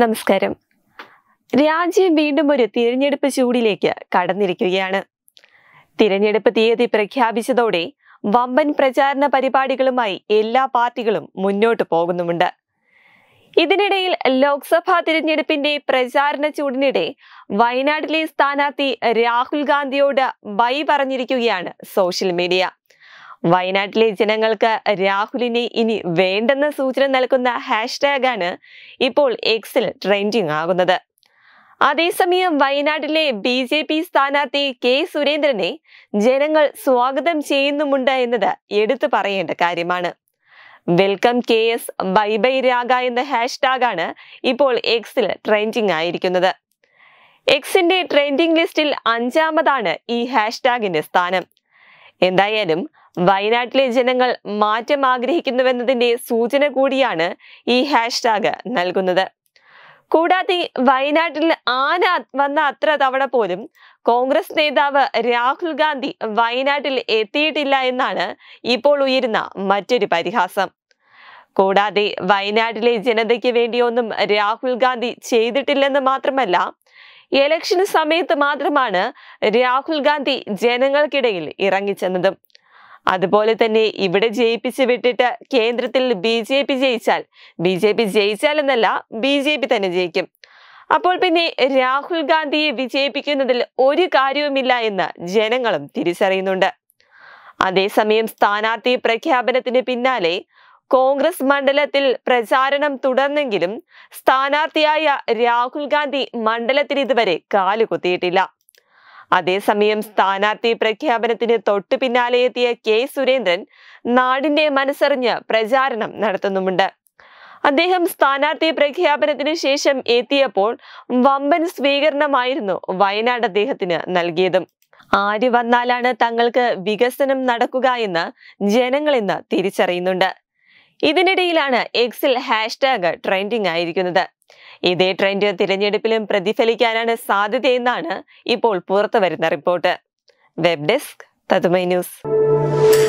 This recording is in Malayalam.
നമസ്കാരം. രാജ്യം വീണ്ടും ഒരു തിരഞ്ഞെടുപ്പ് ചൂടിലേക്ക് കടന്നിരിക്കുകയാണ്. തിരഞ്ഞെടുപ്പ് തീയതി പ്രഖ്യാപിച്ചതോടെ വമ്പൻ പ്രചാരണ പരിപാടികളുമായി എല്ലാ പാർട്ടികളും മുന്നോട്ട് പോകുന്നുമുണ്ട്. ഇതിനിടയിൽ ലോക്സഭാ തിരഞ്ഞെടുപ്പിന്റെ പ്രചാരണ ചൂടിനിടെ വയനാട്ടിലെ സ്ഥാനാർത്ഥി രാഹുൽ ഗാന്ധിയോട് ബൈ പറഞ്ഞിരിക്കുകയാണ് സോഷ്യൽ മീഡിയ. വയനാട്ടിലെ ജനങ്ങൾക്ക് രാഹുലിനെ ഇനി വേണ്ടെന്ന സൂചന നൽകുന്ന ഹാഷ്ടാഗാണ് ഇപ്പോൾ എക്സിൽ ട്രെൻഡിങ് ആകുന്നത്. അതേസമയം വയനാട്ടിലെ BJP സ്ഥാനാർത്ഥി കെ സുരേന്ദ്രനെ ജനങ്ങൾ സ്വാഗതം ചെയ്യുന്നുമുണ്ട് എന്നത് എടുത്തു പറയേണ്ട കാര്യമാണ്. Welcome KS, bye bye Raga എന്ന ഹാഷ്ടാഗാണ് ഇപ്പോൾ എക്സിൽ ട്രെൻഡിങ് ആയിരിക്കുന്നത്. എക്സിന്റെ ട്രെൻഡിങ് ലിസ്റ്റിൽ 5ാമതാണ് ഈ ഹാഷ്ടാഗിന്റെ സ്ഥാനം. എന്തായാലും വയനാട്ടിലെ ജനങ്ങൾ മാറ്റം ആഗ്രഹിക്കുന്നുവെന്നതിന്റെ സൂചന കൂടിയാണ് ഈ ഹാഷ്ടാഗ് നൽകുന്നത്. കൂടാതെ വയനാട്ടിൽ ആന വന്ന അത്ര തവണ പോലും കോൺഗ്രസ് നേതാവ് രാഹുൽ ഗാന്ധി വയനാട്ടിൽ എത്തിയിട്ടില്ല എന്നാണ് ഇപ്പോൾ ഉയരുന്ന മറ്റൊരു പരിഹാസം. കൂടാതെ വയനാട്ടിലെ ജനതയ്ക്ക് വേണ്ടിയൊന്നും രാഹുൽ ഗാന്ധി ചെയ്തിട്ടില്ലെന്ന് മാത്രമല്ല, ഇലക്ഷൻ സമയത്ത് മാത്രമാണ് രാഹുൽ ഗാന്ധി ജനങ്ങൾക്കിടയിൽ ഇറങ്ങിച്ചെന്നതും. അതുപോലെ തന്നെ ഇവിടെ ജയിപ്പിച്ചു വിട്ടിട്ട് കേന്ദ്രത്തിൽ BJP ജയിച്ചാൽ എന്നല്ല, BJP തന്നെ ജയിക്കും. അപ്പോൾ പിന്നെ രാഹുൽ ഗാന്ധിയെ വിജയിപ്പിക്കുന്നതിൽ ഒരു കാര്യവുമില്ല എന്ന് ജനങ്ങളും തിരിച്ചറിയുന്നുണ്ട്. അതേസമയം സ്ഥാനാർത്ഥി പ്രഖ്യാപനത്തിന് പിന്നാലെ കോൺഗ്രസ് മണ്ഡലത്തിൽ പ്രചാരണം തുടർന്നെങ്കിലും സ്ഥാനാർത്ഥിയായ രാഹുൽ ഗാന്ധി മണ്ഡലത്തിൽ ഇതുവരെ കാലുകുത്തിയിട്ടില്ല. അതേസമയം സ്ഥാനാർത്ഥി പ്രഖ്യാപനത്തിന് തൊട്ടു പിന്നാലെ എത്തിയ കെ സുരേന്ദ്രൻ നാടിന്റെ മനസ്സറിഞ്ഞ് പ്രചാരണം നടത്തുന്നുമുണ്ട്. അദ്ദേഹം സ്ഥാനാർത്ഥി പ്രഖ്യാപനത്തിന് ശേഷം എത്തിയപ്പോൾ വമ്പൻ സ്വീകരണമായിരുന്നു വയനാട് അദ്ദേഹത്തിന് നൽകിയതും. ആര് വന്നാലാണ് തങ്ങൾക്ക് വികസനം നടക്കുക എന്ന് ജനങ്ങൾ ഇന്ന് തിരിച്ചറിയുന്നുണ്ട്. ഇതിനിടയിലാണ് എക്സിൽ ഹാഷ്ടാഗ് ട്രെൻഡിങ് ആയിരിക്കുന്നത്. ഇതേ ട്രെൻഡ് തിരഞ്ഞെടുപ്പിലും പ്രതിഫലിക്കാനാണ് സാധ്യതയെന്നാണ് ഇപ്പോൾ പുറത്തുവരുന്ന റിപ്പോർട്ട്. വെബ് ഡെസ്ക് തത്തുമൈ ന്യൂസ്.